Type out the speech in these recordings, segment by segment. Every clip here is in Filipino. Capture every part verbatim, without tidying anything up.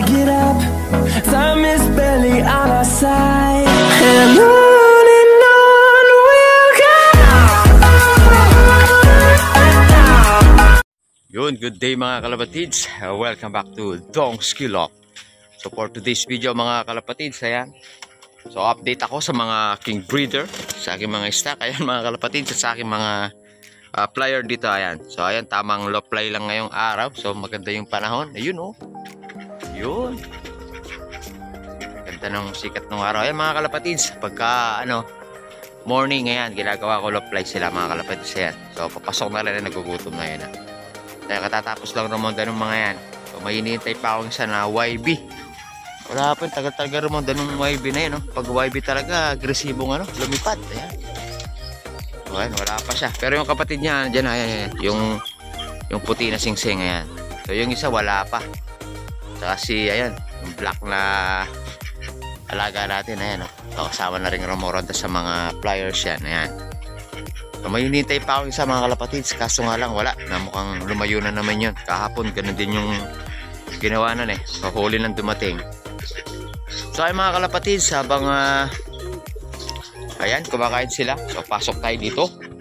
get up. Time is barely on our side, and on and on we'll go. Yun, good day mga kalapatids. Uh, welcome back to Dong Skillock. So for today's video mga kalapatids, ayan. So update ako sa mga king breeder, sa aking mga stock, ayan mga kalapatids, sa aking mga uh, flyer dito, ayan. So ayan, tamang low fly lang ngayong araw. So maganda yung panahon. Ayun oh. Yun. Ganda ng sikat ng araw. Ayan mga kalapatids, pagka ano, morning, ayan, ginagawa ko low fly sila mga kalapatids, ayan. So papasok na rin, nagugutom na yun. Dahil katatapos lang rumonda ng mga yan. So may hinihintay pa akong isa na Y B. Wala pa, tagal-tagal rumonda ng Y B na yun, no? Pag Y B talaga, agresibong ano, lumipad. Ayan. So ayan, wala pa siya. Pero yung kapatid niya, dyan, ayan, ayan, yung, yung puti na singsing, ayan. So yung isa, wala pa. Saka si, ayan, yung black na alaga natin, ayan, no? So kasama na rin rumoronda sa mga flyers yan, ayan. So, may hinihintay pa ako isa mga kalapatids, kaso nga lang wala, na mukhang lumayo na naman yun. Kahapon ganun din yung ginawa na eh, so huli nang dumating. So ay mga kalapatids, habang uh, ayan, kumakain sila, so pasok tayo dito.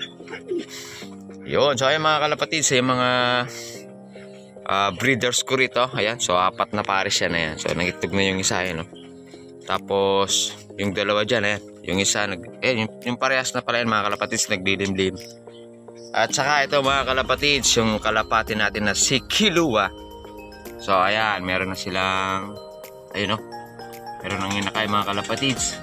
Yun, so ay mga kalapatids, yung mga uh, breeders ko rito, ayan, so apat na pares yan, ayan. So nangitog na yung isa, ayan, no? Tapos yung dalawa dyan, ayan, yung isa nag, eh, yung, yung parehas na pala yan mga kalapatids, nagdilimlim. At saka ito mga kalapatids, yung kalapati natin na si Kilua. So ayan, meron na silang, ayun o, meron nang inakay mga kalapatids.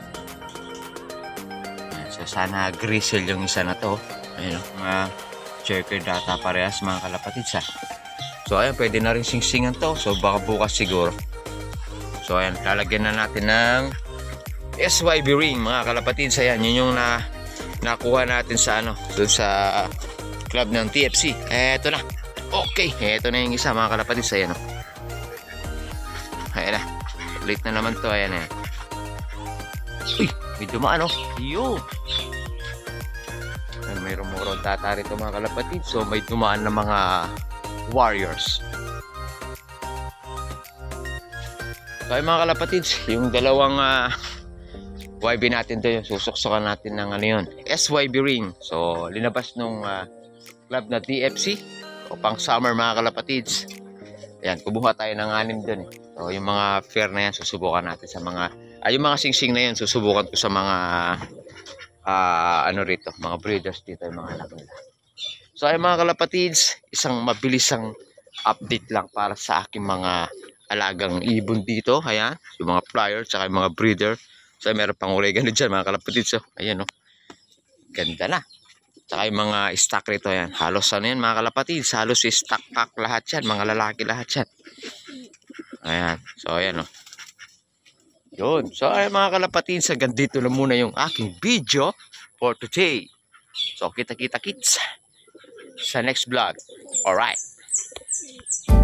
Ayan, so sana grizzle yung isa na to. Ayun o, mga checker data parehas mga kalapatids ha. So ayan, pwede na rin singsingan to, so baka bukas siguro. So ayan, lalagyan na natin ng S Y B ring mga kalapatids. Ayan, yun yung na, nakuha natin sa ano, dun sa club ng T F C. Eto na, okay, eto na yung isa mga kalapatids. Ayan o, ayan na, ulit na naman to. Ayan na, uy, may dumaan o, yun. Ayan, may rumurong data rito mga kalapatids. So may dumaan na mga warriors. So ay mga kalapatids, yung dalawang uh, Y B natin to, yung susuksukan natin ng ano yun, S Y B ring. So linabas nung uh, club na T F C o pang summer mga kalapatids. Ayan, kubuha tayo ng anim dun eh. So yung mga fair na yan, susubukan natin sa mga, ay yung mga singsing na yan, susubukan ko sa mga uh, ano rito, mga breeders dito, yung mga anak nila. So ay mga kalapatids, isang mabilisang update lang para sa aking mga alagang ibon dito. Ayan, yung mga flyers tsaka yung mga breeder. So meron pang oregano dyan mga kalapatids. So ayan o, ganda na. Tsaka yung mga stock rito, ayan, halos ano yan mga kalapatids, halos stock pack lahat yan, mga lalaki lahat yan. Ayan, so ayan o, yun. So ayan mga kalapatids, hanggang dito na muna yung aking video for today. So kita kita kits sa next vlog. Alright.